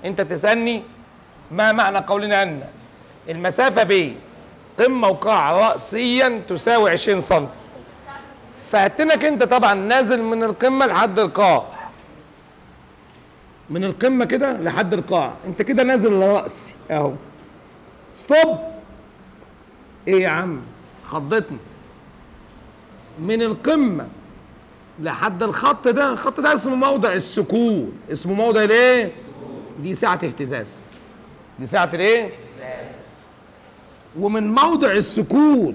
انت تسالني ما معنى قولنا ان المسافه بين قمه وقاع راسيا تساوي 20 سم. فهتنك انت طبعا نازل من القمه لحد القاع، من القمه كده لحد القاع، انت كده نازل لراسي اهو. ستوب. ايه يا عم خضتني؟ من القمه لحد الخط ده، الخط ده اسمه موضع السكون. اسمه موضع الايه؟ دي سعه اهتزاز. دي سعه الايه؟ ومن موضع السكون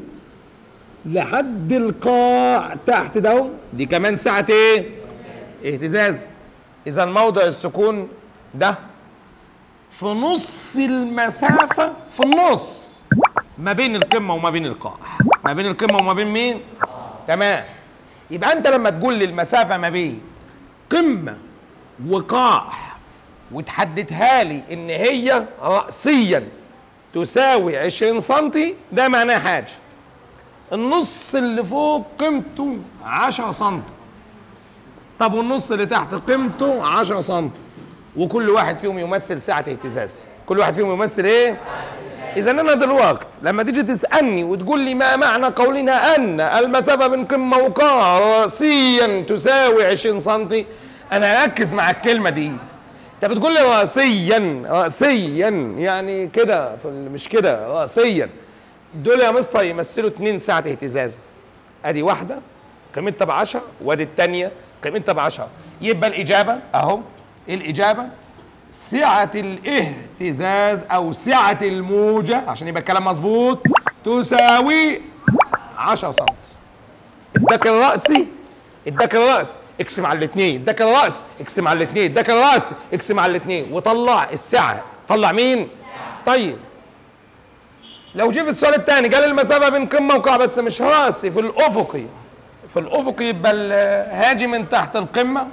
لحد القاع تحت ده دي كمان سعه ايه؟ اهتزاز. اذا موضع السكون ده في نص المسافه، في النص ما بين القمه وما بين القاع. ما بين القمه وما بين مين؟ تمام. يبقى انت لما تقول لي المسافه ما بين قمه وقاع وتحددها لي ان هي راسيا تساوي 20 سم، ده معناه حاجه. النص اللي فوق قيمته 10 سم، طب والنص اللي تحت قيمته 10 سم، وكل واحد فيهم يمثل سعه اهتزاز. كل واحد فيهم يمثل ايه؟ إذا أنا دلوقتي لما تيجي تسألني وتقول لي ما معنى قولنا أن المسافة بين قمة وقاع رأسيا تساوي 20 سم، أنا أركز مع الكلمة دي. أنت بتقول لي رأسيا، رأسيا يعني كده مش كده، رأسيا. دول يا مستر يمثلوا 2 ساعة اهتزاز. أدي واحدة قيمتها ب10 وأدي الثانية قيمتها ب10. يبقى الإجابة أهو، الإجابة سعة الاهتزاز أو سعة الموجة عشان يبقى الكلام مظبوط تساوي 10 سم. اداك الرأسي، اداك الرأس اقسم على الاثنين، اداك الرأس اقسم على الاثنين، اداك الرأس اقسم على الاثنين، وطلع السعة. طلع مين؟ طيب لو جه في السؤال الثاني قال المسافة بين قمة وقاع بس مش رأسي، في الأفقي. في الأفقي يبقى الهاجي من تحت القمة،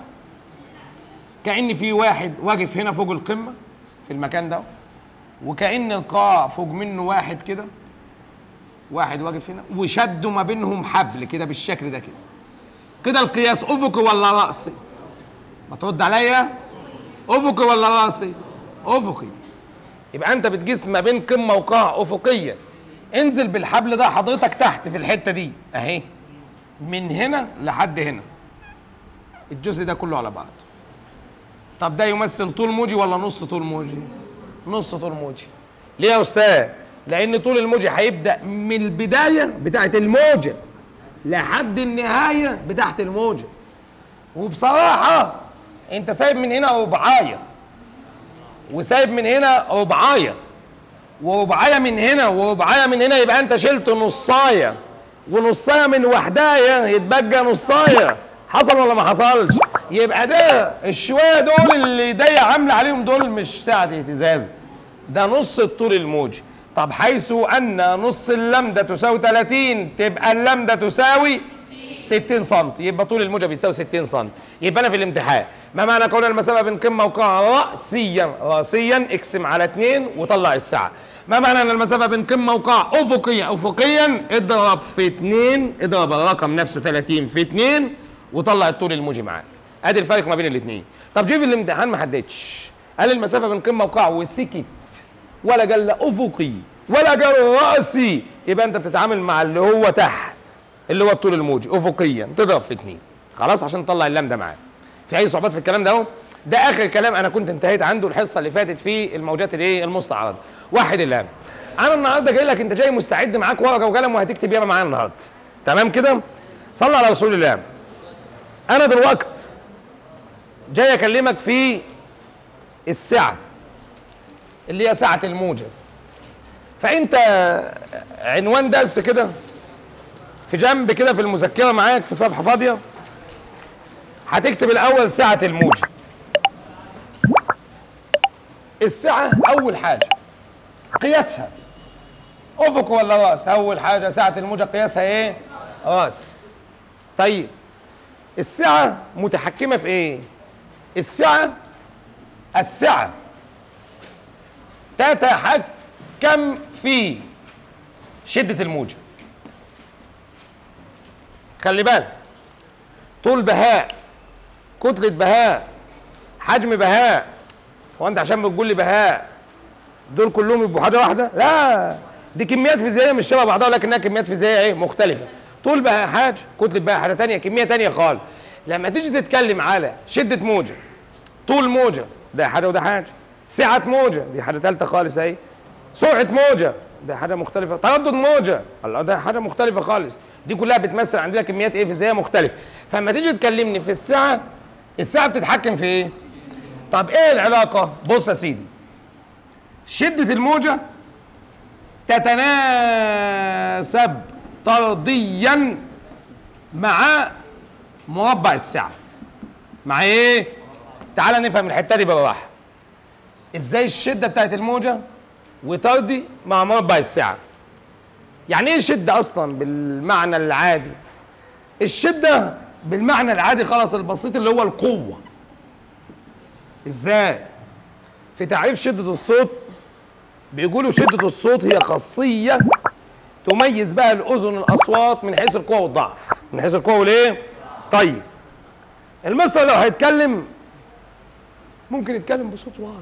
كأن في واحد واقف هنا فوق القمة في المكان ده، وكأن القاع فوق منه واحد كده، واحد واقف هنا وشدوا ما بينهم حبل كده بالشكل ده كده. كده القياس أفقي ولا رأسي؟ ما ترد عليا، أفقي ولا رأسي؟ أفقي. يبقى أنت بتقيس ما بين قمة وقاع أفقيا. انزل بالحبل ده حضرتك تحت في الحتة دي أهي، من هنا لحد هنا، الجزء ده كله على بعض. طب ده يمثل طول موجي ولا نص طول موجي؟ نص طول موجي. ليه يا استاذ؟ لان طول الموجي هيبدا من البدايه بتاعت الموجه لحد النهايه بتاعت الموجه. وبصراحه انت سايب من هنا ربعايه، وسايب من هنا ربعايه، وربعايه من هنا وربعايه من هنا، يبقى انت شلت نصايه، ونصايه من وحدايه يتبقى نصايه. حصل ولا ما حصلش؟ يبقى ده الشويه دول اللي ايديا عامله عليهم دول مش سعه اهتزاز، ده نص الطول الموجي. طب حيث ان نص اللمده تساوي 30 تبقى اللمده تساوي 60 سم، يبقى طول الموجه بيساوي 60 سم. يبقى انا في الامتحان ما معنى قول المسافه بين قمه وقاع راسيا؟ راسيا اقسم على 2 وطلع السعه. ما معنى ان المسافه بين قمه وقاع افقيا؟ افقيا اضرب في 2، اضرب الرقم نفسه 30 في 2 وطلع الطول الموجي معاك. ادي الفرق ما بين الاثنين. طب جه في الامتحان ما حددش، قال المسافه بين قمه وقاع وسكت، ولا قال لا افقي ولا قال راسي، يبقى انت بتتعامل مع اللي هو تحت اللي هو الطول الموجي افقيا، تضرب في 2 خلاص عشان تطلع اللام ده معاك. في اي صعوبات في الكلام ده اهو؟ ده اخر كلام انا كنت انتهيت عنده الحصه اللي فاتت في الموجات الايه المستعرضه. واحد اللام. انا النهارده جاي لك انت جاي مستعد معاك ورقه وقلم وهتكتب ياما معايا النهارده. تمام كده؟ صلى على رسول الله. انا دلوقتي جاي اكلمك في السعه اللي هي سعه الموجه. فانت عنوان درس كده في جنب كده في المذكره معاك في صفحه فاضيه، هتكتب الاول سعه الموجه. السعه اول حاجه قياسها افق ولا راس؟ اول حاجه سعه الموجه قياسها ايه؟ راس. طيب السعه متحكمه في ايه؟ السعه تتحكم في شده الموجه. خلي بالك، طول بهاء، كتله بهاء، حجم بهاء، هو انت عشان بتقول لي بهاء دول كلهم يبقوا حاجه واحده؟ لا، دي كميات فيزيائيه مش شبه بعضها ولكنها كميات فيزيائيه ايه مختلفه. طول بهاء حاجه، كتله بهاء حاجه ثانيه، كميه ثانيه خالص. لما تيجي تتكلم على شده موجه، طول موجه، ده حاجه وده حاجه. سعه موجه دي حاجه ثالثه خالص اهي. سرعه موجه ده حاجه مختلفه. تردد موجه الله ده حاجه مختلفه خالص. دي كلها بتمثل عندنا كميات ايه فيزيائيه مختلفه. فلما تيجي تكلمني في السعه، السعه بتتحكم في ايه؟ طب ايه العلاقه؟ بص يا سيدي، شده الموجه تتناسب طرديا مع مربع السعه. مع ايه؟ تعال نفهم الحته دي بالراحه. ازاي الشده بتاعت الموجه وطردي مع مربع السعه؟ يعني ايه شده اصلا بالمعنى العادي؟ الشده بالمعنى العادي خالص البسيط اللي هو القوه. ازاي؟ في تعريف شده الصوت بيقولوا شده الصوت هي خاصيه تميز بها الاذن الاصوات من حيث القوه والضعف. من حيث القوه والايه؟ طيب المستر لو هيتكلم ممكن يتكلم بصوت واطي.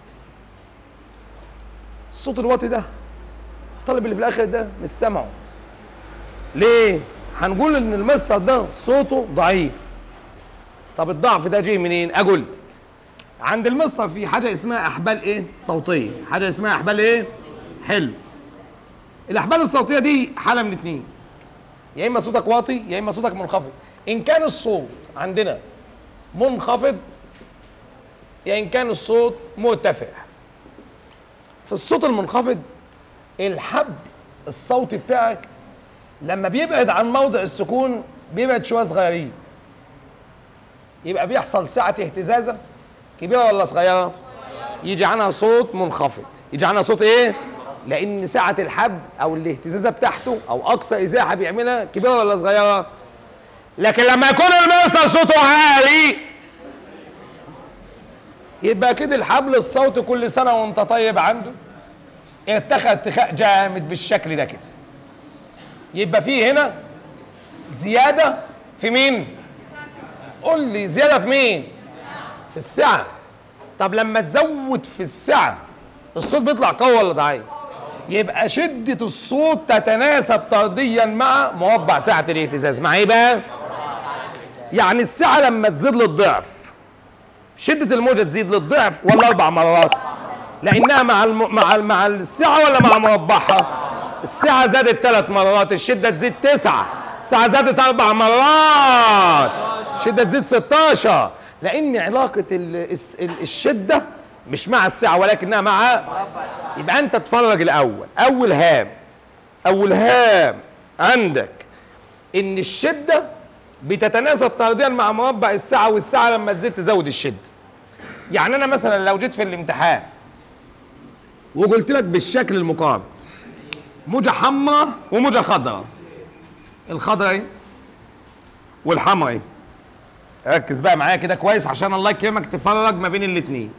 الصوت الواطي ده الطالب اللي في الاخر ده مش سامعه. ليه؟ هنقول ان المستر ده صوته ضعيف. طب الضعف ده جاي منين؟ اقول عند المستر في حاجه اسمها احبال ايه؟ صوتيه. حاجه اسمها احبال ايه؟ حلو. الاحبال الصوتيه دي حاله من اتنين، يا اما صوتك واطي يا اما صوتك منخفض. ان كان الصوت عندنا منخفض يا ان كان الصوت مرتفع. في الصوت المنخفض الحبل الصوتي بتاعك لما بيبعد عن موضع السكون بيبعد شويه صغيرين، يبقى بيحصل سعه اهتزازه كبيره ولا صغيره؟ يجي عنها صوت منخفض. يجي عنها صوت ايه؟ لان سعه الحبل او الاهتزازه بتاعته او اقصى ازاحه بيعملها كبيره ولا صغيره؟ لكن لما يكون المستر صوته عالي يبقى كده الحبل الصوتي كل سنه وانت طيب عنده اتخذ اتخاء جامد بالشكل ده كده. يبقى فيه هنا زياده في مين؟ قول لي زياده في مين؟ في السعه. طب لما تزود في السعه الصوت بيطلع قوي ولا ضعيف؟ يبقى شده الصوت تتناسب طرديا مع مربع سعه الاهتزاز. مع ايه بقى؟ يعني السعه لما تزيد للضعف شده الموجه تزيد للضعف ولا 4 مرات؟ لانها مع السعه ولا مع مربعها؟ السعه زادت 3 مرات، الشده تزيد 9، السعه زادت 4 مرات، الشده تزيد 16. لان علاقه الشده مش مع السعه ولكنها مع. يبقى انت تفرج الاول. اول هام عندك ان الشده بتتناسب طرديا مع مربع السعه، والسعه لما تزيد تزود الشده. يعني انا مثلا لو جيت في الامتحان وقلت لك بالشكل المقابل موجه حمراء وموجه خضراء، الخضراء ايه والحمراء ايه؟ ركز بقى معايا كده كويس عشان الله يكرمك تفرج ما بين الاثنين.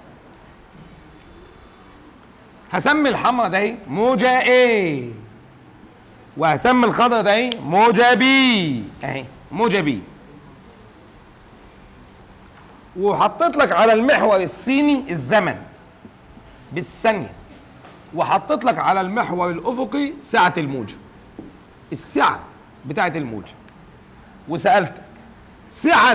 هسمي الحمراء ده ايه؟ موجه ايه، وهسمي الخضراء ده ايه؟ موجه بي. اهي موجه بي. وحطيت لك على المحور السيني الزمن بالثانيه، وحطيت لك على المحور الافقي سعه الموجه، السعه بتاعه الموجه، وسالتك سعه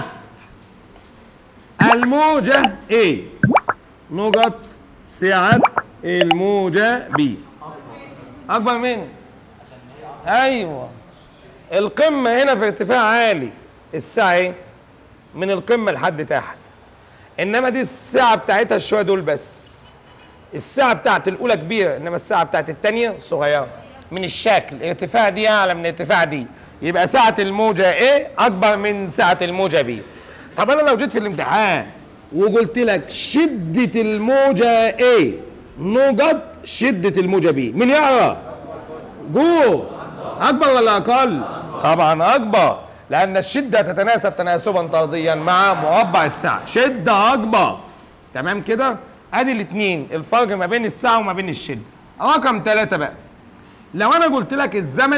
الموجه ايه؟ نقط سعه الموجه بي اكبر من. ايوه القمه هنا في ارتفاع عالي، السعه ايه؟ من القمه لحد تحت. انما دي السعه بتاعتها الشويه دول بس. السعه بتاعت الاولى كبيره انما السعه بتاعت الثانيه صغيره. من الشكل ارتفاع دي اعلى من ارتفاع دي، يبقى سعه الموجه ايه اكبر من سعه الموجه بي. طب انا لو جيت في الامتحان وقلت لك شده الموجه ايه نقط شده الموجه بي، مين يعرف؟ جوه اكبر ولا اقل؟ طبعا اكبر، لان الشده تتناسب تناسبا طرديا مع مربع السعه. شده اكبر. تمام كده؟ ادي الاثنين الفرق ما بين السعه وما بين الشده. رقم 3 بقى، لو انا قلت لك الزمن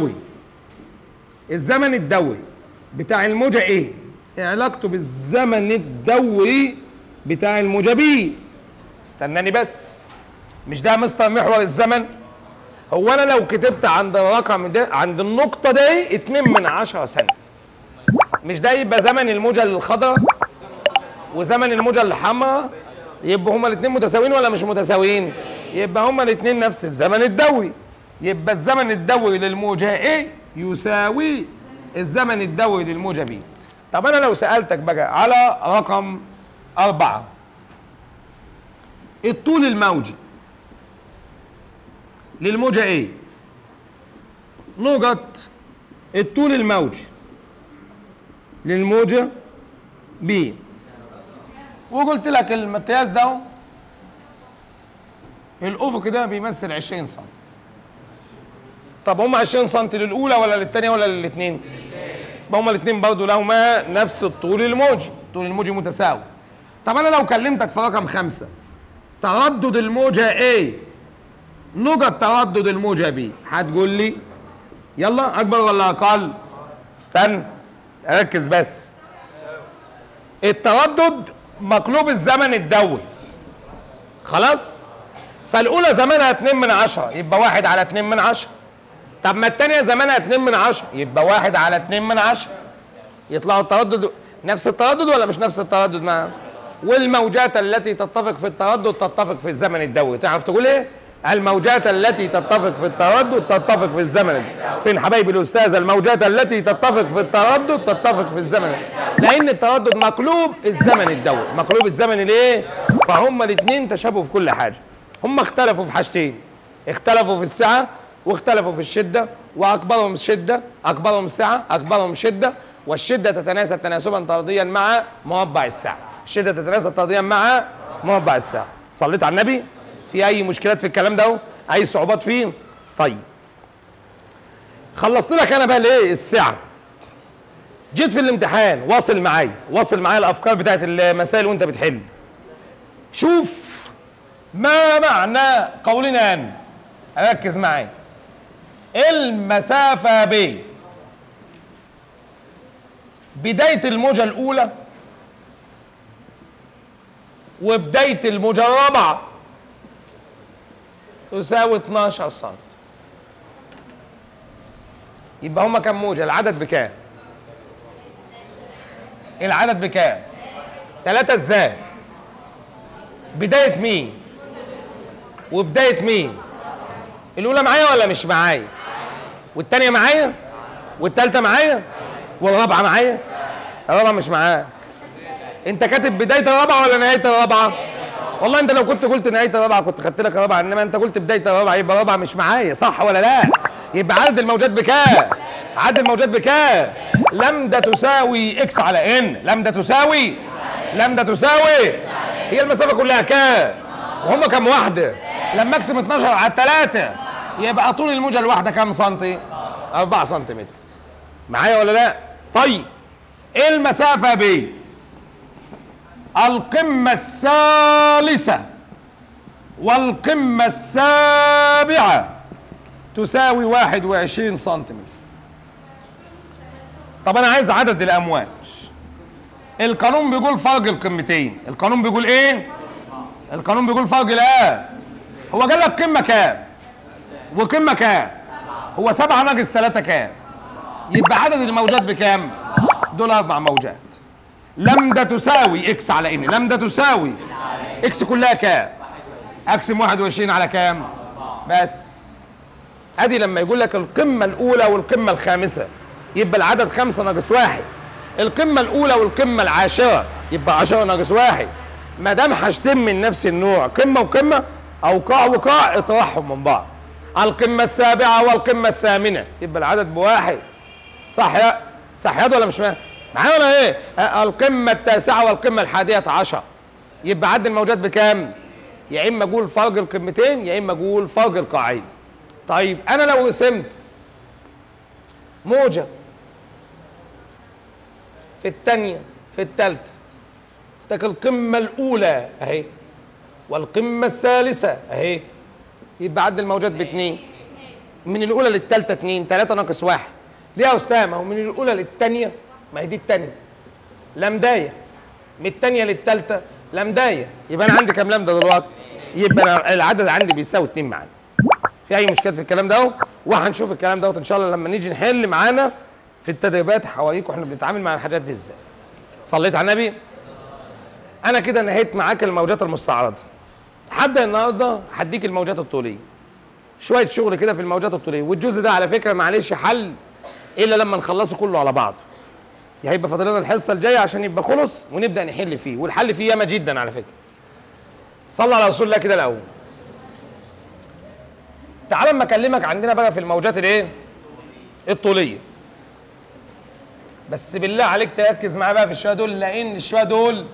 الدوري بتاع الموجه ايه؟ علاقته بالزمن الدوري بتاع الموجه بي. استناني بس، مش ده مستر محور الزمن؟ هو انا لو كتبت عند الرقم ده، عند النقطة دي 2/10 ثانية، مش ده يبقى زمن الموجة الخضراء وزمن الموجة الحمراء؟ يبقى هما الاثنين متساويين ولا مش متساويين؟ يبقى هما الاثنين نفس الزمن الدوري. يبقى الزمن الدوري للموجة A يساوي الزمن الدوري للموجة B. طب انا لو سألتك بقى على رقم 4، الطول الموجي للموجة A، نقط الطول الموجي للموجة B، وقلت لك المقياس ده الافق ده بيمثل 20 سم. طب هم 20 سم للاولى ولا للثانيه ولا للاثنين؟ هم الاثنين برضه لهما نفس الطول الموجي، الطول الموجي متساوي. طب انا لو كلمتك في رقم 5، تردد الموجة A نقط تردد الموجة B، هتقول لي يلا اكبر ولا اقل؟ استنى ركز بس. التردد مقلوب الزمن الدوري، خلاص؟ فالاولى زمنها 2/10 يبقى 1 على 2/10. طب ما الثانيه زمنها 2/10 يبقى 1 على 2/10. يطلعوا التردد نفس التردد ولا مش نفس التردد معاهم؟ والموجات التي تتفق في التردد تتفق في الزمن الدوري. تعرف تقول ايه؟ الموجات التي تتفق في التردد تتفق في الزمن. فين حبايبي الاستاذ؟ الموجات التي تتفق في التردد تتفق في الزمن، لان التردد مقلوب الزمن الدوري. مقلوب الزمن ليه؟ فهم الاثنين تشابهوا في كل حاجه. هم اختلفوا في حاجتين، اختلفوا في السعه واختلفوا في الشده، واكبرهم الشده اكبرهم السعه اكبرهم الشده، والشده تتناسب تناسبا طرديا مع مربع السعه. الشده تتناسب طرديا مع مربع السعه. صليت على النبي؟ في اي مشكلات في الكلام ده؟ اي صعوبات فيه؟ طيب خلصت لك انا بقى الايه؟ السعه. جيت في الامتحان واصل معايا الافكار بتاعت المسائل وانت بتحل. شوف ما معنى قولنا ان، ركز معايا، المسافه ب بدايه الموجه الاولى وبدايه الموجه الرابعه تساوي 12 سم. يبقى هما كام موجة؟ العدد بكام؟ العدد بكام؟ 3 ازاي؟ بداية مين؟ وبداية مين؟ الأولى معايا ولا مش معايا؟ والتانية معايا؟ والتالتة معايا؟ والرابعة معايا؟ الرابعة مش معاك. أنت كاتب بداية الرابعة ولا نهاية الرابعة؟ والله انت لو كنت قلت نهايه الرابعه كنت خدت لك الرابعه، انما انت قلت بدايه الرابعه يبقى الرابعه مش معايا، صح ولا لا؟ يبقى عدد الموجات بكام؟ عدد الموجات بكام؟ لامدا تساوي اكس على ان، لامدا تساوي هي المسافه كلها كام؟ وهم كام واحده؟ لما اقسم 12 على 3 يبقى طول الموجه الواحده كام سنتي؟ 4 سنتيمتر. معايا ولا لا؟ طيب المسافه ب القمة الثالثة والقمة السابعة تساوي 21 سنتيمتر. طب أنا عايز عدد الأمواج. القانون بيقول فرق القمتين. القانون بيقول إيه؟ القانون بيقول فرق الآن. هو قال لك قمة كام؟ وقمة كام؟ هو 7 ناقص 3 كام؟ يبقى عدد الموجات بكام؟ دول 4 موجات. لامدا تساوي اكس على ان، لامدا تساوي اكس كلها كام؟ اقسم 21 على كام؟ بس ادي لما يقول لك القمه الاولى والقمه الخامسه يبقى العدد 5 ناقص 1، القمه الاولى والقمه العاشره يبقى 10 ناقص 1. ما دام حاجتين من نفس النوع، قمه وقمه او قاع وقاع، اطرحهم من بعض. القمه السابعه والقمه الثامنه يبقى العدد بواحد. صح يا صح يا ولا مش معايا ولا ايه؟ القمه التاسعه والقمه الحادية عشر يبقى عدد الموجات بكام؟ يا اما اقول فرق القمتين يا اما اقول فرق القاعين. طيب انا لو رسمت موجه في الثانيه في الثالثه، القمه الاولى اهي والقمه الثالثه اهي، يبقى عدد الموجات ب2. من الاولى للثالثه 2، 3 ناقص 1. ليه يا استاذ؟ ما هو من الاولى للثانيه، ما هي دي الثانيه لامدايه، من الثانيه للثالثه لمدايه، يبقى انا عندي كام لمده دلوقتي؟ يبقى أنا العدد عندي بيساوي 2 معانا. في اي مشكله في الكلام ده اهو؟ وهنشوف الكلام دوت ان شاء الله لما نيجي نحل معانا في التدريبات حواليكم احنا بنتعامل مع الحاجات دي ازاي. صليت على النبي؟ انا كده نهيت معاك الموجات المستعرضه. هبدا النهارده هديك الموجات الطوليه. شويه شغل كده في الموجات الطوليه، والجزء ده على فكره معلش حل الا لما نخلصه كله على بعضه. هيبقى فاضل لنا الحصه الجايه عشان يبقى خلص ونبدا نحل فيه، والحل فيه ياما جدا على فكره. صلى على رسول الله كده الاول. تعال اما اكلمك عندنا بقى في الموجات الايه؟ الطوليه. بس بالله عليك تركز معايا بقى في الشويه دول، لان الشويه دول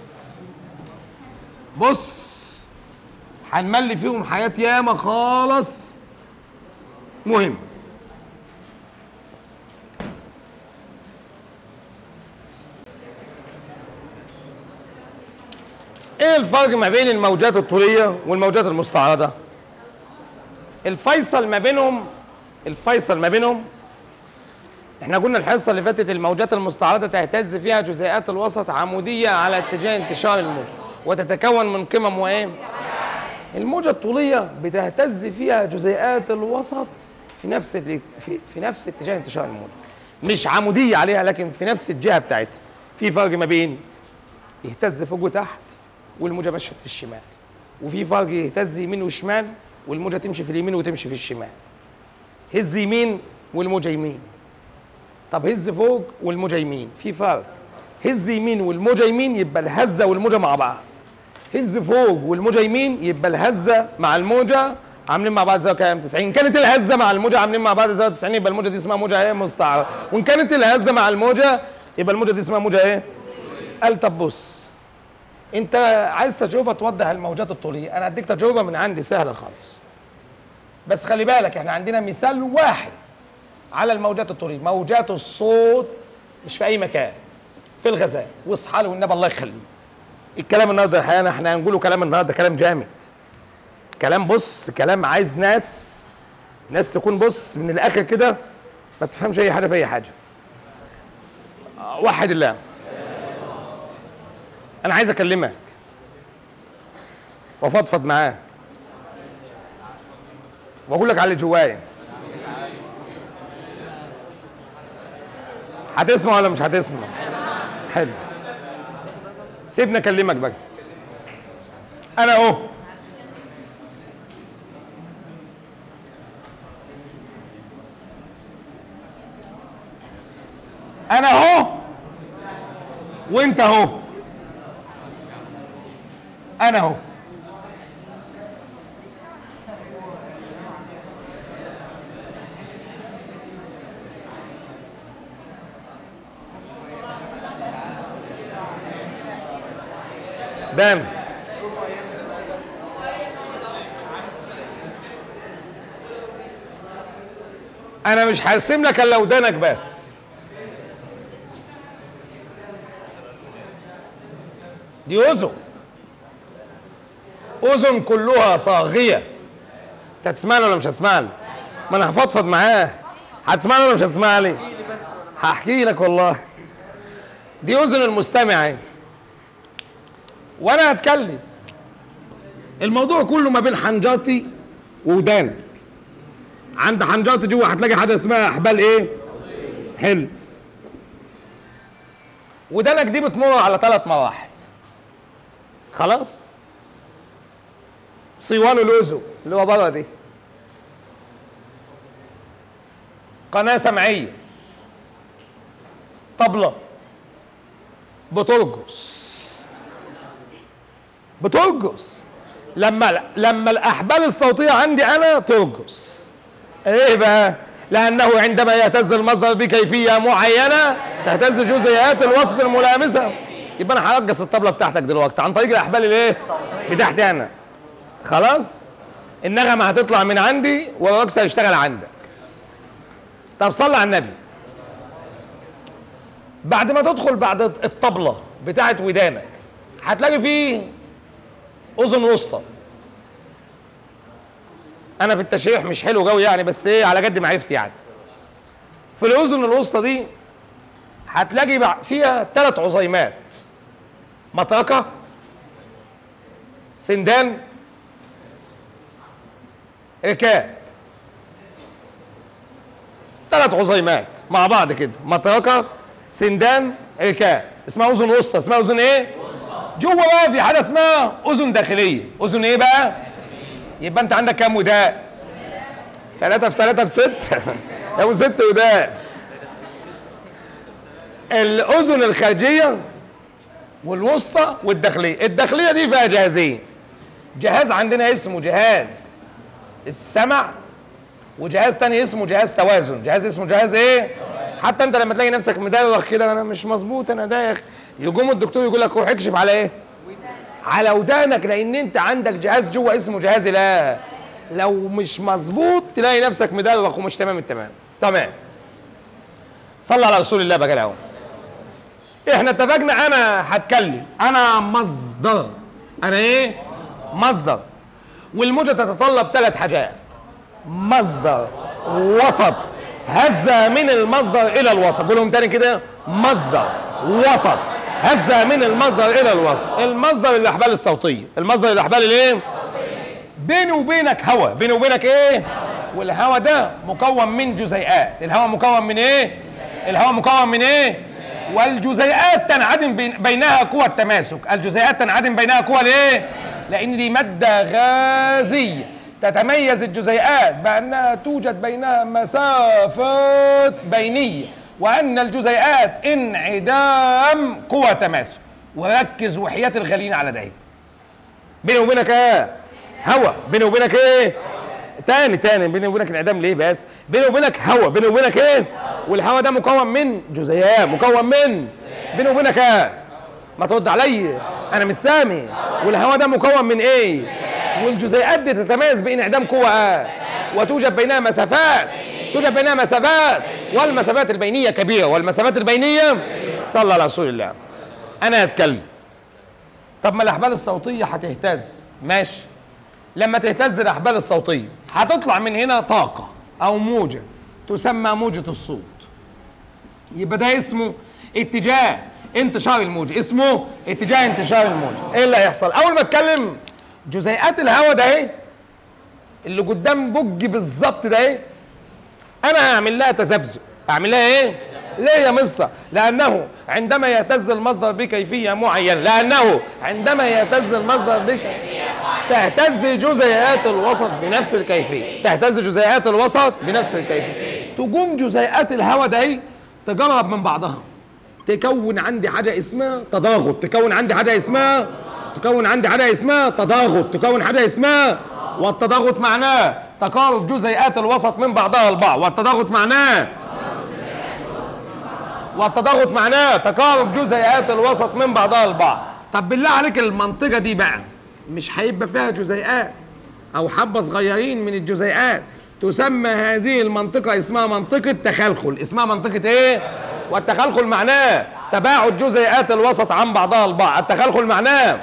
بص هنملي فيهم حياه ياما خالص مهم. ايه الفرق ما بين الموجات الطوليه والموجات المستعرضه؟ الفيصل ما بينهم احنا قلنا الحصه اللي فاتت الموجات المستعرضه تهتز فيها جزيئات الوسط عموديه على اتجاه انتشار الموج وتتكون من قمم وايه؟ الموجه الطوليه بتهتز فيها جزيئات الوسط في نفس اتجاه انتشار الموج، مش عموديه عليها لكن في نفس الجهه بتاعتها. في فرق ما بين يهتز فوق وتحت والموجه مشت في الشمال، وفي فرق يهتز يمين وشمال والموجه تمشي في اليمين وتمشي في الشمال. هز يمين والموجه يمين. طب هز فوق والموجه يمين، في فرق. هز يمين والموجه يمين يبقى الهزه والموجه مع بعض. هز فوق والموجه يمين يبقى الهزه مع الموجه عاملين مع بعض زاويه كام؟ 90. كانت الهزه مع الموجه عاملين مع بعض زاويه 90 يبقى الموجه دي اسمها موجه ايه؟ مستعرضه. وان كانت الهزه مع الموجه يبقى الموجه دي اسمها موجه ايه؟ قال طب بص، انت عايز تجربه توضح الموجات الطوليه، انا هديك تجربه من عندي سهله خالص. بس خلي بالك احنا عندنا مثال واحد على الموجات الطوليه، موجات الصوت مش في اي مكان، في الغزال. واصحى له والنبي الله يخليه. الكلام النهارده الحقيقه احنا هنقوله كلام النهارده كلام جامد. كلام بص، كلام عايز ناس تكون بص من الاخر كده ما تفهمش اي حاجه في اي حاجه. وحد الله. انا عايز اكلمك وافضفض معاك واقول لك على اللي جوايا. هتسمع ولا مش هتسمع؟ حلو. سيبني اكلمك بقى. انا اهو وانت اهو. انا اهو بام. انا مش هرسم لك الا ودانك بس. دي اذن كلها صاغيه. انت هتسمعني ولا مش هتسمعني؟ ما انا هفضفض معاه. هتسمعني ولا مش هتسمعني؟ هحكي لك والله. دي اذن المستمع وانا هتكلم. الموضوع كله ما بين حنجرتي ودانك. عند حنجرتي جوه هتلاقي حاجه اسمها احبال ايه؟ حلو. ودانك دي بتمر على 3 مراحل. خلاص؟ صيوان الاذن اللي هو بره دي. قناه سمعيه. طبله. بترقص لما الاحبال الصوتيه عندي انا ترقص. ايه بقى؟ لانه عندما يهتز المصدر بكيفيه معينه تهتز جزيئات الوسط الملامسه. يبقى انا هرقص الطبله بتاعتك دلوقتي عن طريق الاحبال الايه؟ بتاعتي انا. خلاص؟ النغمه هتطلع من عندي والرقص هيشتغل عندك. طب صلي على النبي. بعد ما تدخل بعد الطبله بتاعت ودانك هتلاقي فيه اذن وسطى. انا في التشريح مش حلو قوي يعني، بس ايه على قد معرفتي يعني. في الاذن الوسطى دي هتلاقي فيها 3 عظيمات: مطرقه سندان ركاب، 3 عظيمات مع بعض كده، مطرقه سندان ركاب، اسمها اذن وسطى. اسمها اذن ايه؟ جوه بقى في حاجه اسمها اذن داخليه. اذن ايه بقى؟ يبقى انت عندك كام وداء؟ 3 في 3 ب6 او 6 وداء. الاذن الخارجيه والوسطى والداخليه. الداخليه دي فيها جهازين، جهاز عندنا اسمه جهاز السمع، وجهاز تاني اسمه جهاز توازن. جهاز اسمه جهاز ايه؟ حتى انت لما تلاقي نفسك مدايخ كده، انا مش مظبوط انا دايخ، يقوم الدكتور يقول لك روح اكشف على ايه؟ على ودانك، لان انت عندك جهاز جوه اسمه جهاز لا. لو مش مظبوط تلاقي نفسك مدايخ ومش تمام التمام. تمام. صلى على رسول الله بقى اهو. احنا اتفقنا انا هتكلم، انا مصدر. انا ايه؟ مصدر. والموجة تتطلب 3 حاجات: مصدر، وسط، هزة من المصدر الى الوسط. قولهم تاني كده: مصدر، وسط، هزة من المصدر الى الوسط. المصدر الاحبال الصوتية. المصدر الاحبال الايه؟ بيني وبينك هواء. بيني وبينك ايه؟ والهواء ده مكون من جزيئات. الهواء مكون من ايه؟ الهواء مكون من ايه؟ والجزيئات تنعدم بينها قوى التماسك. الجزيئات تنعدم بينها قوى الايه؟ لان دي مادة غازية. تتميز الجزيئات بانها توجد بينها مسافات بينية، وان الجزيئات انعدام قوى تماسك. وركز وحياة الغالين على ده. بيني وبينك ايه؟ هواء. بيني وبينك ايه؟ تاني بيني وبينك انعدام ليه بس؟ بيني وبينك هواء. بيني وبينك ايه؟ والهواء ده مكون من جزيئات. مكون من بيني وبينك ايه؟ ما ترد عليا انا مش سامع. والهواء ده مكون من ايه؟ والجزيئات دي تتميز بانعدام قوة وتوجد بينها مسافات. توجد بينها مسافات، والمسافات البينية كبيرة. والمسافات البينية صلى على رسول الله. انا هتكلم. طب ما الاحبال الصوتية هتهتز، ماشي. لما تهتز الاحبال الصوتية هتطلع من هنا طاقة او موجة تسمى موجة الصوت. يبقى ده اسمه اتجاه انتشار الموجة. اسمه اتجاه انتشار الموجة. ايه اللي هيحصل؟ اول ما اتكلم جزيئات الهواء ده ايه؟ اللي قدام بوجي بالظبط ده ايه؟ انا هعمل لها تذبذب. اعمل لها ايه؟ ليه يا مستر؟ لانه عندما يهتز المصدر بكيفية معينة، لانه عندما يهتز المصدر بكيفية تهتز جزيئات الوسط بنفس الكيفية. تهتز جزيئات الوسط بنفس الكيفية. تقوم جزيئات الهواء ده ايه؟ تقرب من بعضها، تكون عندي حاجة اسمها تضاغط. تكون عندي حاجة اسمها تضاغط. تكون حاجة اسمها، والتضاغط معناه تقارب جزيئات الوسط من بعضها البعض. والتضاغط معناه تقارب جزيئات الوسط من بعضها البعض. طب بالله عليك المنطقة دي بقى مش هيبقى فيها جزيئات او حبة صغيرين من الجزيئات. تسمى هذه المنطقة اسمها منطقة تخلخل. اسمها منطقة ايه؟ والتخلخل معناه تباعد جزيئات الوسط عن بعضها البعض. التخلخل معناه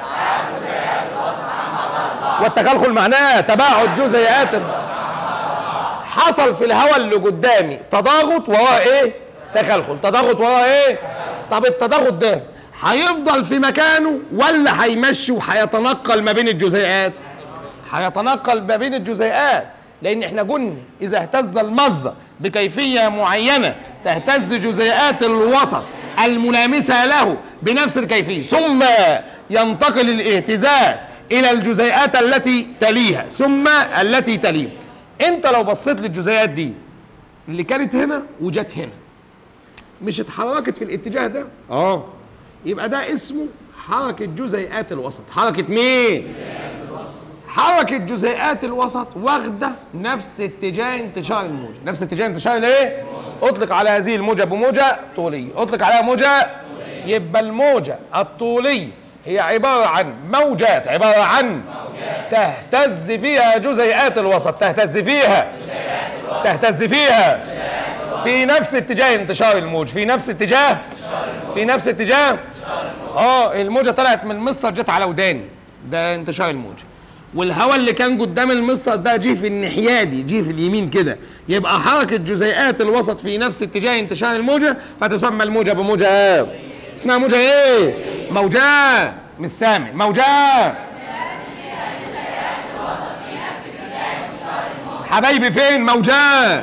والتخلخل معناه تباعد جزيئات. حصل في الهواء اللي قدامي تضاغط وراه ايه؟ تخلخل. تضاغط وراه ايه؟ طب التضاغط ده هيفضل في مكانه ولا هيمشي وهيتنقل ما بين الجزيئات؟ هيتنقل ما بين الجزيئات، لان احنا قلنا اذا اهتز المصدر بكيفية معينة تهتز جزيئات الوسط الملامسة له بنفس الكيفية، ثم ينتقل الاهتزاز الى الجزيئات التي تليها ثم التي تليها. انت لو بصيت للجزيئات دي اللي كانت هنا وجت هنا، مش اتحركت في الاتجاه ده؟ يبقى ده اسمه حركة جزيئات الوسط. حركة مين؟ حركة جزيئات الوسط واخدة نفس اتجاه انتشار الموجة. نفس اتجاه انتشار الايه؟ اطلق على هذه الموجة بموجة طولية. اطلق عليها موجة. يبقى الموجة الطولية هي عبارة عن موجات، تهتز فيها جزيئات الوسط. تهتز فيها في نفس اتجاه انتشار الموج. في نفس اتجاه الموجة طلعت من المسطر جت على وداني، ده انتشار الموجة. والهواء اللي كان قدام المسطر ده جه في الناحية دي، جه في اليمين كده. يبقى حركة جزيئات الوسط في نفس اتجاه انتشار الموجة، فتسمى الموجة بموجة. اسمها موجة ايه؟ موجات. مش سامع. موجات. حبايبي فين موجات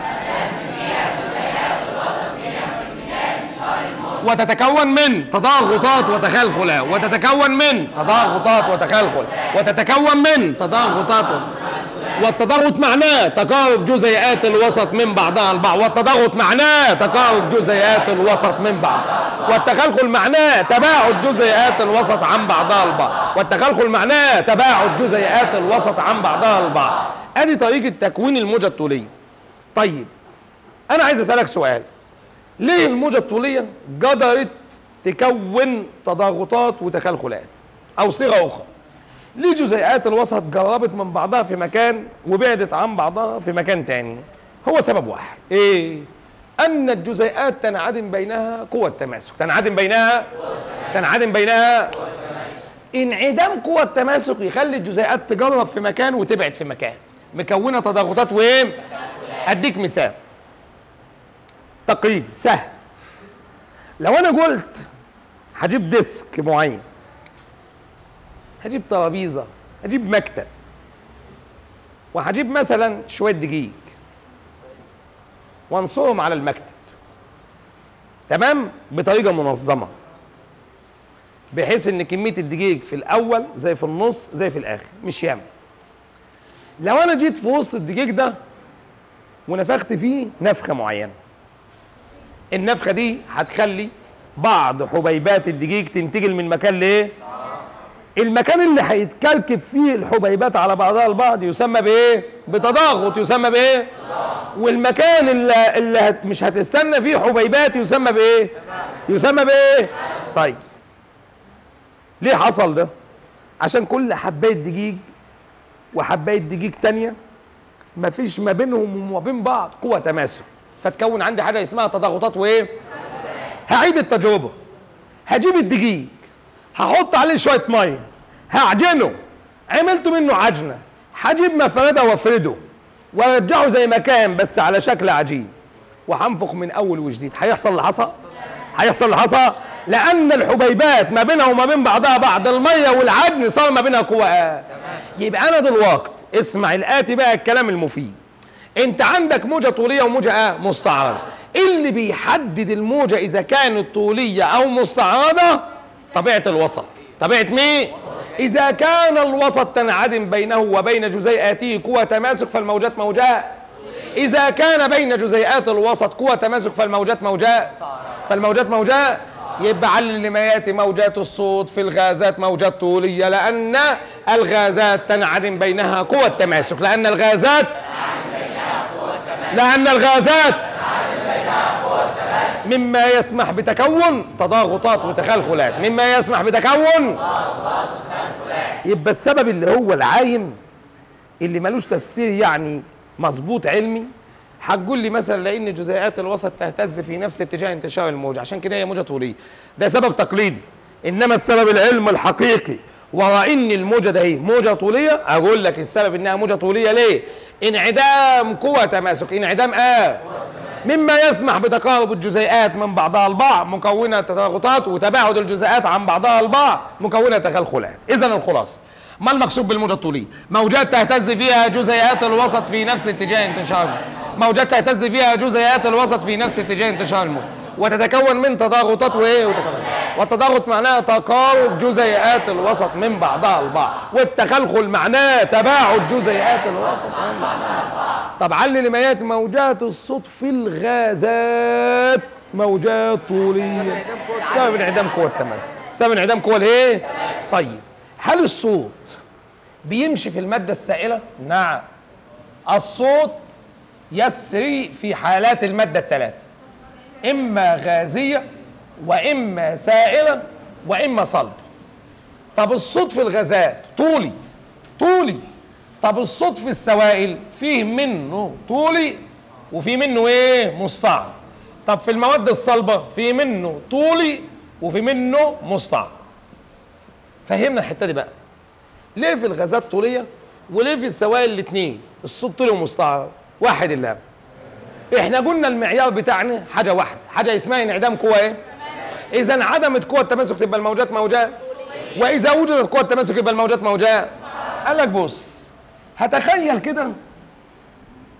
وتتكون من تضاغطات وتخلخل وتتكون من تضاغطات وتخلخل وتتكون من تضاغطات والتضاغط معناه تقارب جزيئات الوسط من بعضها البعض والتضاغط معناه تقارب جزيئات الوسط من بعض والتخلخل معناه تباعد جزيئات الوسط عن بعضها البعض والتخلخل معناه تباعد جزيئات الوسط عن بعضها البعض. ادي طريقة تكوين الموجة الطولية. طيب انا عايز اسألك سؤال، ليه الموجة الطولية قدرت تكون تضاغطات وتخلخلات؟ او صيغة اخرى، ليه جزيئات الوسط قربت من بعضها في مكان وبعدت عن بعضها في مكان تاني؟ هو سبب واحد، ايه؟ ان الجزيئات تنعدم بينها قوة تماسك. تنعدم بينها انعدام قوة التماسك يخلي الجزيئات تقرب في مكان وتبعد في مكان، مكونة تضاغطات وايه؟ اديك مثال تقريبي سهل. لو انا قلت هجيب ديسك معين، هجيب ترابيزه، هجيب مكتب، وهجيب مثلا شويه دقيق وانصرهم على المكتب، تمام؟ بطريقه منظمه بحيث ان كميه الدقيق في الاول زي في النص زي في الاخر، مش ياما. لو انا جيت في وسط الدقيق ده ونفخت فيه نفخه معينه، النفخه دي هتخلي بعض حبيبات الدقيق تنتقل من مكان لايه؟ المكان اللي هيتكركب فيه الحبيبات على بعضها البعض يسمى بايه؟ بتضاغط. يسمى بايه؟ والمكان اللي مش هتستنى فيه حبيبات يسمى بايه؟ يسمى بايه؟ طيب ليه حصل ده؟ عشان كل حبايه دقيق وحبايه دقيق تانيه مفيش ما بينهم وما بين بعض قوه تماسك، فتكون عندي حاجه اسمها تضاغطات وايه؟ هعيد التجربه. هجيب الدقيق، هحط عليه شويه ميه، هعجنه، عملت منه عجنه، هجيب مفرده وافرده وارجعه زي ما كان بس على شكل عجين، وهنفخ من اول وجديد. هيحصل اللي حصل؟ هيحصل اللي حصل؟ لان الحبيبات ما بينها وما بين بعضها بعض الميه والعجن صار ما بينها قوه. يبقى انا دلوقتي اسمع الاتي بقى الكلام المفيد. انت عندك موجه طوليه وموجه مستعرضه. اللي بيحدد الموجه اذا كانت طوليه او مستعرضه طبيعه الوسط. طبيعه مين؟ اذا كان الوسط تنعدم بينه وبين جزيئاته قوه تماسك فالموجات موجات. اذا كان بين جزيئات الوسط قوه تماسك فالموجات موجات. يبقى علل لما ياتي موجات الصوت في الغازات موجات طوليه، لان الغازات تنعدم بينها قوه تماسك. لان الغازات مما يسمح بتكون تضاغطات وتخلخلات. يبقى السبب اللي هو العايم اللي ملوش تفسير يعني مظبوط علمي، هتقول لي مثلا لان جزيئات الوسط تهتز في نفس اتجاه انتشار الموجه عشان كده هي موجه طوليه. ده سبب تقليدي، انما السبب العلمي الحقيقي وراء ان الموجه ده هي موجه طوليه، اقول لك السبب انها موجه طوليه ليه؟ انعدام قوه تماسك. انعدام مما يسمح بتقارب الجزيئات من بعضها البعض مكونه تضاغطات، وتباعد الجزيئات عن بعضها البعض مكونه تخلخلات. اذا الخلاصه ما المقصود بالموجه الطوليه؟ موجات تهتز فيها جزيئات الوسط في نفس اتجاه انتشار موجات تهتز فيها جزيئات الوسط في نفس اتجاه انتشار الموجه، وتتكون من تضاغطات وايه؟ والتضاغط معناه تقارب جزيئات الوسط من بعضها البعض، والتخلخل معناه تباعد جزيئات الوسط من بعضها البعض. طب علل ما ياتي موجات الصوت في الغازات موجات طوليه بسبب انعدام قوه التماسك. بسبب انعدام قوه الايه؟ طيب هل الصوت بيمشي في الماده السائله؟ نعم. الصوت يسري في حالات الماده الثلاثه، اما غازيه واما سائله واما صلب. طب الصوت في الغازات طولي. طب الصوت في السوائل فيه منه طولي وفي منه ايه؟ مستعرض. طب في المواد الصلبه فيه منه طولي وفي منه مستعرض. فهمنا الحته دي بقى. ليه في الغازات طوليه وليه في السوائل الاثنين الصوت طولي ومستعرض؟ واحد اللي احنا قلنا المعيار بتاعنا حاجه واحده، حاجه اسمها انعدام قوه ايه؟ اذا انعدمت قوه التماسك تبقى الموجات موجات، واذا وجدت قوه التماسك يبقى الموجات موجات. قال لك بص، هتخيل كده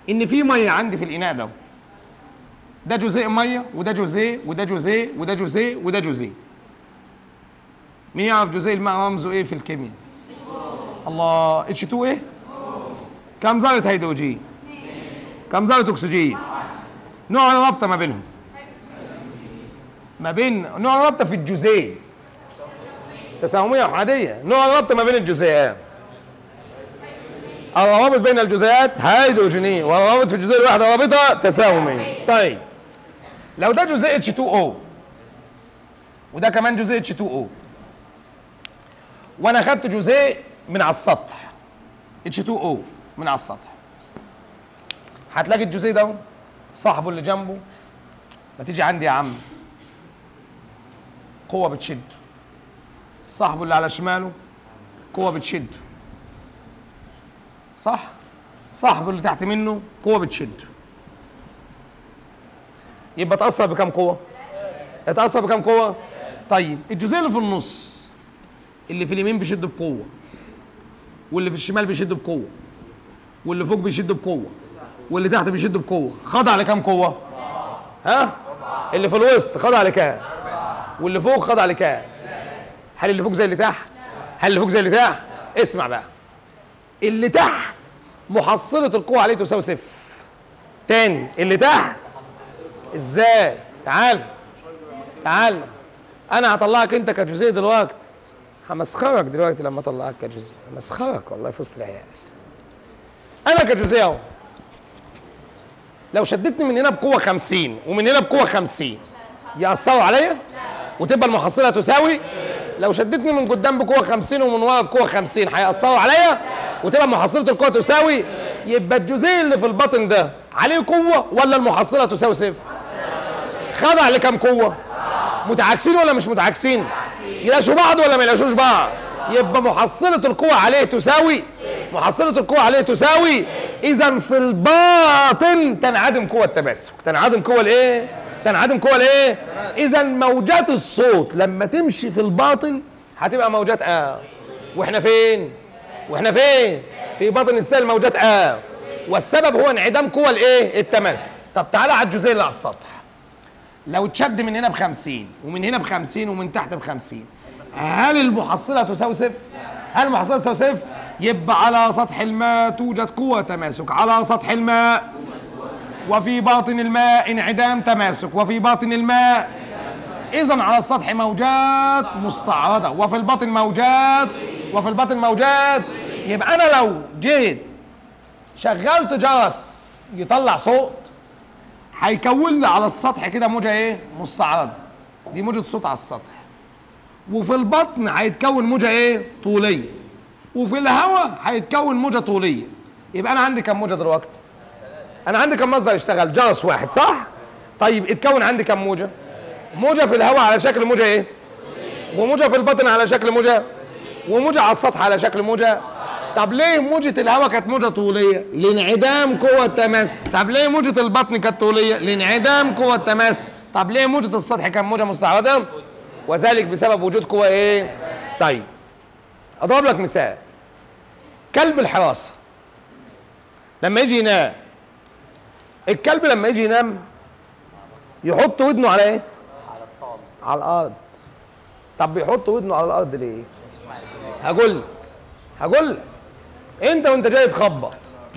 ان في ميه عندي في الاناء ده، ده جزيء ميه وده جزيء وده جزيء وده جزيء وده جزيء. مين يعرف جزيء الماء رمزه ايه في الكيمياء؟ الله. H2 ايه؟ كم ذرة هيدروجين؟ كم ذرة اكسجين؟ نوع الرابطة ما بينهم؟ ما بين نوع الرابطة في الجزيء تساهمية وحدية. نوع الرابطة ما بين الجزيئات، الروابط بين الجزيئات هيدروجينية، والروابط في الجزيء الواحد رابطة تساهمية. طيب لو ده جزيء H2O وده كمان جزيء H2O، وانا خدت جزيء من على السطح H2O من على السطح، هتلاقي الجزيء ده صاحبه اللي جنبه ما تيجي عندي يا عم قوة بتشده، صاحبه اللي على شماله قوة بتشده، صح؟ صاحبه اللي تحت منه قوة بتشده. يبقى اتأثر بكام قوة؟ اتأثر بكام قوة؟ طيب الجزيء اللي في النص اللي في اليمين بيشد بقوة، واللي في الشمال بيشد بقوة، واللي فوق بيشد بقوة، واللي تحت بيشد بقوة، خضع لكام قوة؟ ها؟ اللي في الوسط خضع لكام؟ واللي فوق خضع لكام؟ هل اللي فوق زي اللي تحت؟ هل اللي فوق زي اللي تحت؟ اسمع بقى. اللي تحت محصلة القوة عليه تساوي صفر. تاني اللي تحت ازاي؟ تعال تعال انا هطلعك انت كجزيء دلوقتي، همسخرك دلوقتي لما اطلعك كجزيء، همسخرك والله في وسط العيال. انا كجزيء اهو، لو شدتني من هنا بقوة 50 ومن هنا بقوة 50 يأثروا عليا وتبقى المحصلة تساوي؟ لو شدتني من قدام بقوة 50 ومن ورا بقوة 50 هيأثروا عليا وتبقى محصلة القوة تساوي؟ يبقى الجزيء اللي في الباطن ده عليه قوة ولا المحصلة تساوي صفر؟ خضع لكام قوة؟ متعاكسين ولا مش متعاكسين؟ يلاشوا بعض ولا ما يلاشوش بعض؟ يبقى محصلة القوة عليه تساوي؟ محصلة القوة عليه تساوي؟ إذا في الباطن تنعدم قوة التماسك. تنعدم قوة الإيه؟ تنعدم قوة الإيه؟ إذا موجات الصوت لما تمشي في الباطن هتبقى موجات وإحنا فين؟ وإحنا فين؟ في باطن السائل موجات والسبب هو انعدام قوة الإيه؟ التماسك. طب تعالى على الجزيء اللي على السطح. لو اتشد من هنا ب50 ومن هنا ب50 ومن تحت ب50، هل المحصلة تساوي صفر؟ هل المحصلة تساوي صفر؟ يبقى على سطح الماء توجد قوة تماسك، على سطح الماء، وفي باطن الماء انعدام تماسك، وفي باطن الماء. إذا على السطح موجات مستعرضة، وفي الباطن موجات، وفي الباطن موجات. يبقى أنا لو جيت شغلت جرس يطلع صوت هيكون لي على السطح كده موجة ايه؟ مستعرضة. دي موجة صوت على السطح. وفي البطن هيتكون موجة ايه؟ طولية. وفي الهواء هيتكون موجة طولية. يبقى أنا عندي كم موجة دلوقتي؟ أنا عندي كم مصدر يشتغل؟ جرس واحد، صح؟ طيب اتكون عندي كم موجة؟ موجة في الهواء على شكل موجة ايه؟ وموجة في البطن على شكل موجة؟ وموجة على السطح على شكل موجة؟ طب ليه موجة الهواء كانت موجة طولية؟ لانعدام قوة التماسك. طب ليه موجة البطن كانت طولية؟ لانعدام قوة التماسك. طب ليه موجة السطح كانت موجة مستعرضة؟ وذلك بسبب وجود قوة ايه؟ طيب اضرب لك مثال. كلب الحراسة لما يجي ينام، الكلب لما يجي ينام يحط ودنه على ايه؟ على الصالة، على الارض. طب بيحط ودنه على الارض ليه؟ هقول لك انت وانت جاي تخبط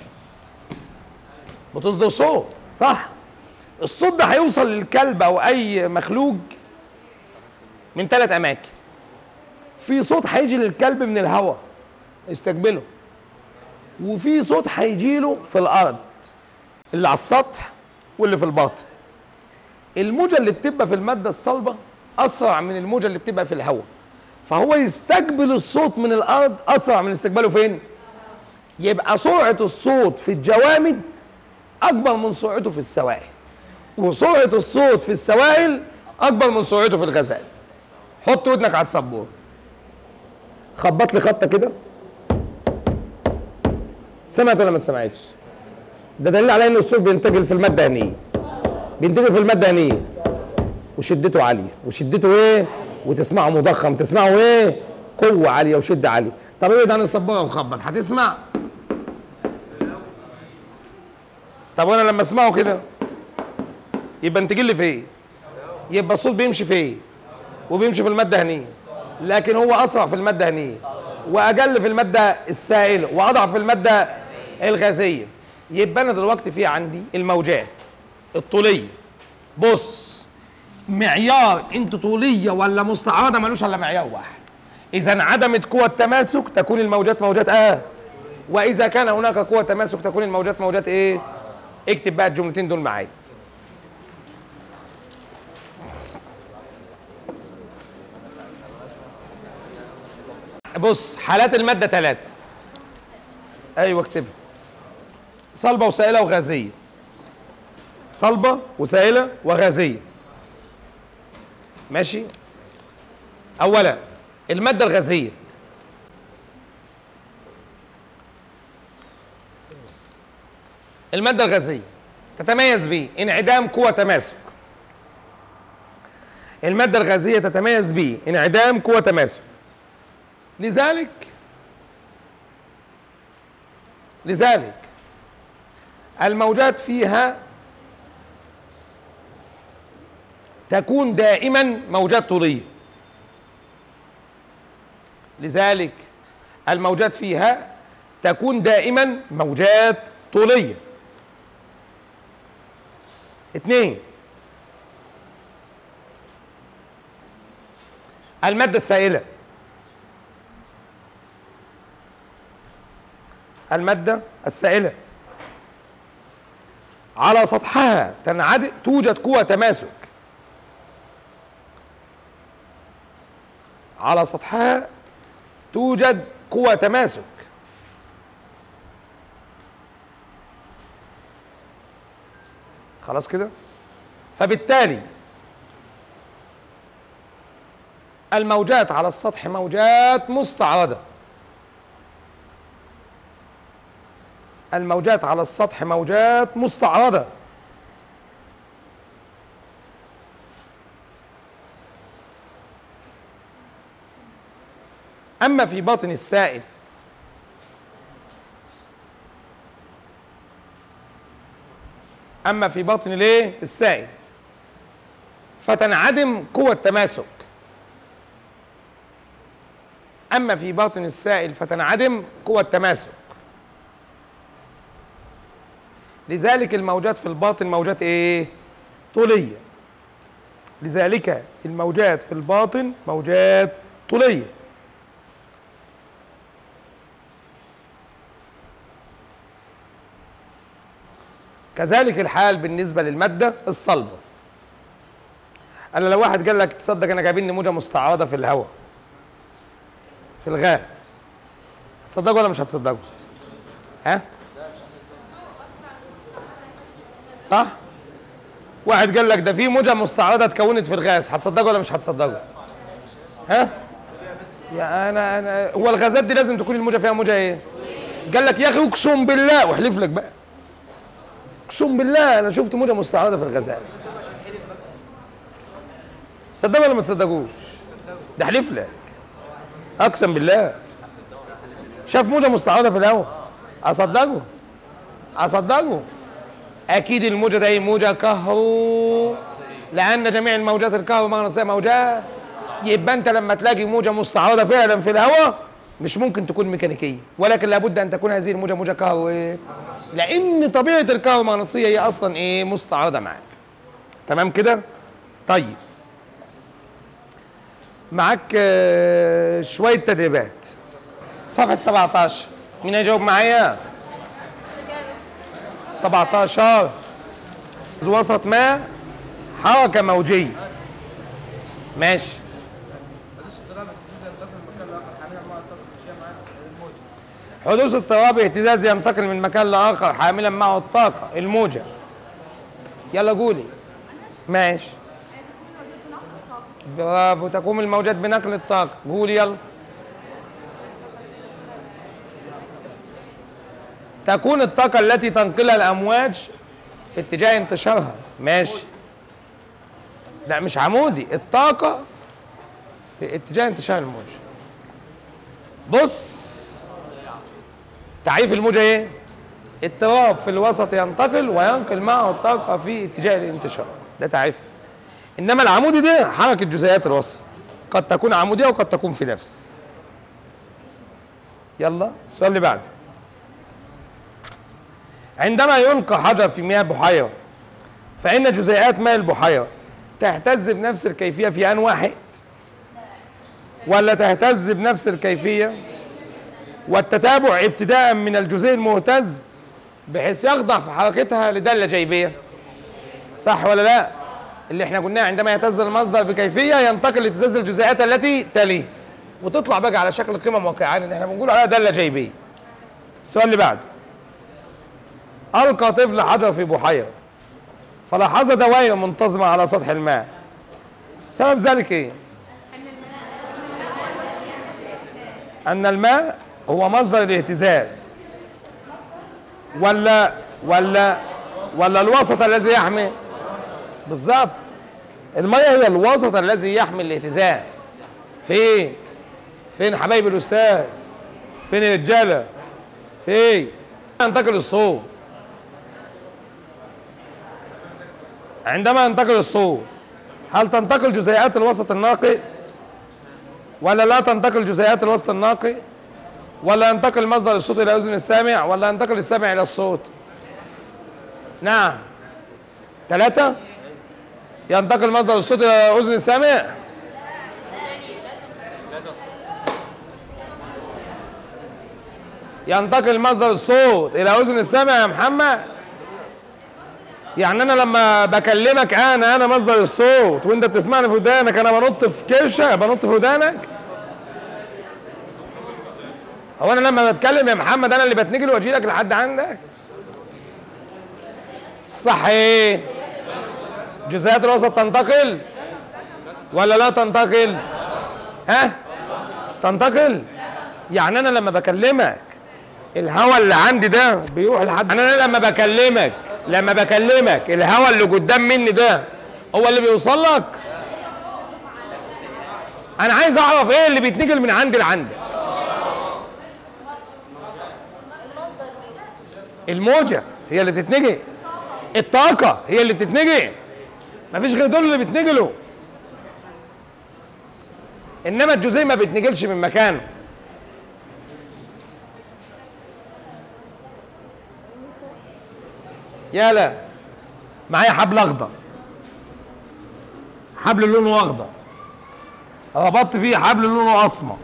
بتصدر صوت، صح؟ الصوت ده هيوصل للكلب او اي مخلوق من 3 اماكن. في صوت هيجي للكلب من الهواء يستقبله، وفي صوت هيجي له في الارض اللي على السطح واللي في الباطن. الموجه اللي بتبقى في الماده الصلبه اسرع من الموجه اللي بتبقى في الهواء، فهو يستقبل الصوت من الارض اسرع من استقباله فين؟ يبقى سرعه الصوت في الجوامد اكبر من سرعته في السوائل، وسرعه الصوت في السوائل اكبر من سرعته في الغازات. حط ودنك على السبوره، خبط لي خبطه كده. سمعت ولا ما سمعتش؟ ده دليل على ان الصوت بينتقل في الماده هنيه، بينتقل في الماده هنيه، وشدته عاليه، وشدته ايه؟ وتسمعه مضخم، تسمعه ايه؟ قوه عاليه وشده عاليه. طب ابعد عن السبوره وخبط، هتسمع طب وانا لما اسمعه كده يبقى انتقل لي في ايه؟ يبقى الصوت بيمشي في ايه؟ وبيمشي في الماده هنيه، لكن هو اسرع في الماده هنيه واقل في الماده السائله واضعف في الماده الغازيه. يبقى انا دلوقتي في عندي الموجات الطوليه. بص، معيار انت طوليه ولا مستعرضه ملوش الا معيار واحد. اذا انعدمت قوه تماسك تكون الموجات موجات واذا كان هناك قوه تماسك تكون الموجات موجات ايه؟ اكتب بقى الجملتين دول معايا. بص، حالات الماده 3. ايوه اكتبها. صلبه وسائله وغازيه. صلبه وسائله وغازيه. ماشي. اولا الماده الغازيه الماده الغازيه تتميز بانعدام قوه تماسك. الماده الغازيه تتميز بانعدام قوه تماسك. لذلك الموجات فيها تكون دائما موجات طولية. لذلك الموجات فيها تكون دائما موجات طولية. 2، المادة السائلة. المادة السائلة على سطحها توجد قوة تماسك. على سطحها توجد قوة تماسك. خلاص كده؟ فبالتالي الموجات على السطح موجات مستعرضة. الموجات على السطح موجات مستعرضة. أما في باطن السائل السائل فتنعدم قوة تماسك. أما في باطن السائل فتنعدم قوة تماسك. لذلك الموجات في الباطن موجات ايه؟ طولية. لذلك الموجات في الباطن موجات طولية. كذلك الحال بالنسبة للمادة الصلبة. أنا لو واحد قال لك تصدق أنا جايبين لي موجة مستعرضة في الهواء في الغاز، هتصدقوا ولا مش هتصدقوا؟ ها؟ صح؟ واحد قال لك ده في موجة مستعرضة اتكونت في الغاز، هتصدقوا ولا مش هتصدقوا؟ ها؟ يا أنا هو الغازات دي لازم تكون الموجة فيها موجة إيه؟ قال لك يا أخي أقسم بالله واحلف لك بقى. اقسم بالله انا شفت موجه مستعرضه في الغازات. تصدقوا ولا ما تصدقوش؟ ده احلف لك اقسم بالله شاف موجه مستعرضه في الهواء. اصدقه اكيد الموجه دي موجه كهرو، لان جميع الموجات الكهرومغناطيسيه موجات. يبقى انت لما تلاقي موجه مستعرضه فعلا في الهواء مش ممكن تكون ميكانيكيه، ولكن لابد ان تكون هذه الموجه موجه كهرو ايه؟ لان طبيعه الكهرومغناطيسيه هي اصلا ايه؟ مستعرضه معاك. تمام كده؟ طيب معاك شويه تدريبات. صفحه 17 مين هيجاوب معايا؟ 17 وسط ما حركه موجيه. ماشي. حدوث اضطراب اهتزاز ينتقل من مكان لاخر حاملا معه الطاقه الموجه. يلا قولي. ماشي. برافو. تقوم الموجات بنقل الطاقه. قولي يلا. تكون الطاقه التي تنقلها الامواج في اتجاه انتشارها. ماشي. لا مش عمودي، الطاقه في اتجاه انتشار الموج. بص، تعريف الموجة ايه؟ اضطراب في الوسط ينتقل وينقل معه الطاقة في اتجاه الانتشار، ده تعريف. إنما العمودي ده حركة جزيئات الوسط، قد تكون عمودية وقد تكون في نفس. يلا السؤال اللي بعده. عندما يلقى حجر في مياه بحيرة فإن جزيئات ماء البحيرة تهتز بنفس الكيفية في آن واحد، ولا تهتز بنفس الكيفية والتتابع ابتداء من الجزيء المهتز بحيث يخضع في حركتها لدالة جيبية؟ صح ولا لا؟ اللي احنا قلناه عندما يهتز المصدر بكيفية ينتقل لاهتزاز الجزيئات التي تليه وتطلع بقى على شكل قمم واقعية اللي احنا بنقول عليها دالة جيبية. السؤال اللي بعده. ألقى طفل حجر في بحيرة فلاحظ دوائر منتظمة على سطح الماء، سبب ذلك ايه؟ أن الماء هو مصدر الاهتزاز ولا الوسط الذي يحمي؟ بالظبط، المية هي الوسط الذي يحمي الاهتزاز. فين حبايب الأستاذ؟ فين الرجالة؟ فين؟ ينتقل الصوت. عندما ينتقل الصوت هل تنتقل جزيئات الوسط الناقي ولا لا تنتقل جزيئات الوسط الناقي؟ ولا ينتقل مصدر الصوت إلى أذن السامع ولا ينتقل السامع إلى الصوت؟ نعم. 3. ينتقل مصدر الصوت إلى أذن السامع؟ ينتقل مصدر الصوت إلى أذن السامع يا محمد؟ يعني أنا لما بكلمك أنا مصدر الصوت وأنت بتسمعني في ودانك، أنا بنط في كرشة، بنط في ودانك؟ هو أنا لما بتكلم يا محمد أنا اللي بتنقل وأجي لك لحد عندك؟ صح إيه؟ جزيئات الوسط تنتقل ولا لا تنتقل؟ ها؟ تنتقل؟ يعني أنا لما بكلمك الهواء اللي عندي ده بيروح لحد، أنا لما بكلمك الهواء اللي قدام مني ده هو اللي بيوصل لك؟ أنا عايز أعرف إيه اللي بيتنقل من عندي لعندك. الموجة هي اللي بتتنقل، الطاقة هي اللي بتتنقل، مفيش غير دول اللي بيتنقلوا. إنما الجزيء ما بيتنقلش من مكانه. يالا معايا حبل اخضر، حبل لونه اخضر، ربطت فيه حبل لونه اسمر،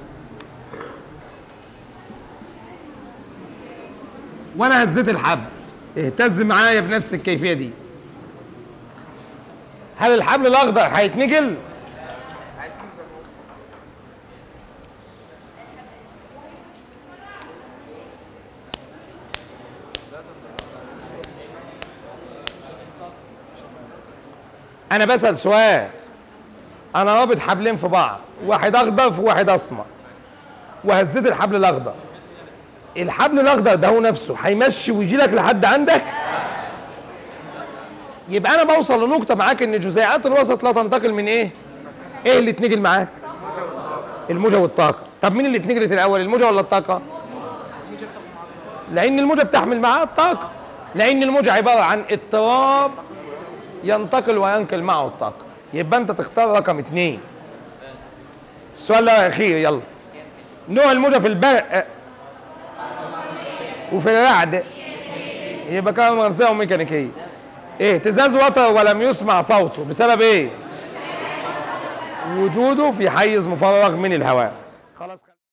وانا هزيت الحبل اهتز معايا بنفس الكيفيه دي، هل الحبل الاخضر هيتنقل؟ أنا بسأل سؤال، أنا رابط حبلين في بعض، واحد أخضر وواحد أسمر، وهزيت الحبل الأخضر، الحبل الأخضر ده هو نفسه هيمشي ويجي لك لحد عندك؟ يبقى أنا بوصل لنقطة معاك إن جزيئات الوسط لا تنتقل من إيه؟ إيه اللي اتنقل معاك؟ الموجة والطاقة. طب مين اللي اتنقلت الأول، الموجة ولا الطاقة؟ لأن الموجة بتحمل معاها الطاقة، لأن الموجة عبارة عن اضطراب ينتقل وينقل معه الطاقة. يبقى أنت تختار رقم 2. السؤال الأخير يلا. نوع الموجة في البرق وفي الرعد يبقى كهرومغناطيسية وميكانيكية. اهتزاز وتر ولم يسمع صوته بسبب إيه؟ وجوده في حيز مفرغ من الهواء. خلاص.